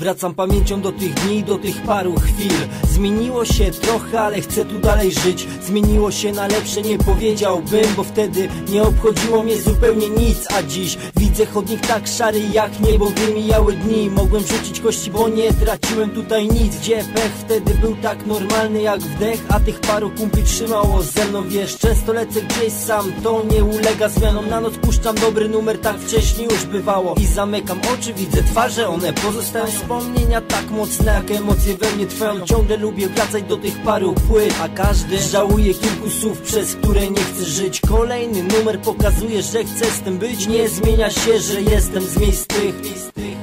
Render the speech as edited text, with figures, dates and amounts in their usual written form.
Wracam pamięcią do tych dni, do tych paru chwil. Zmieniło się trochę, ale chcę tu dalej żyć. Zmieniło się na lepsze, nie powiedziałbym, bo wtedy nie obchodziło mnie zupełnie nic. A dziś widzę chodnik tak szary jak niebo, gdy mijały dni. Mogłem rzucić kości, bo nie traciłem tutaj nic. Gdzie pech wtedy był tak normalny jak wdech, a tych paru kumpli trzymało ze mną, wiesz. Często lecę gdzieś sam, to nie ulega zmianom. Na noc puszczam dobry numer, tak wcześniej już bywało. I zamykam oczy, widzę twarze, one pozostają. Wspomnienia tak mocne, jak emocje we mnie trwają. Ciągle lubię wracać do tych paru płyt, a każdy żałuje kilku słów, przez które nie chcę żyć. Kolejny numer pokazuje, że chcę z tym być. Nie zmienia się, że jestem z miejsc tych.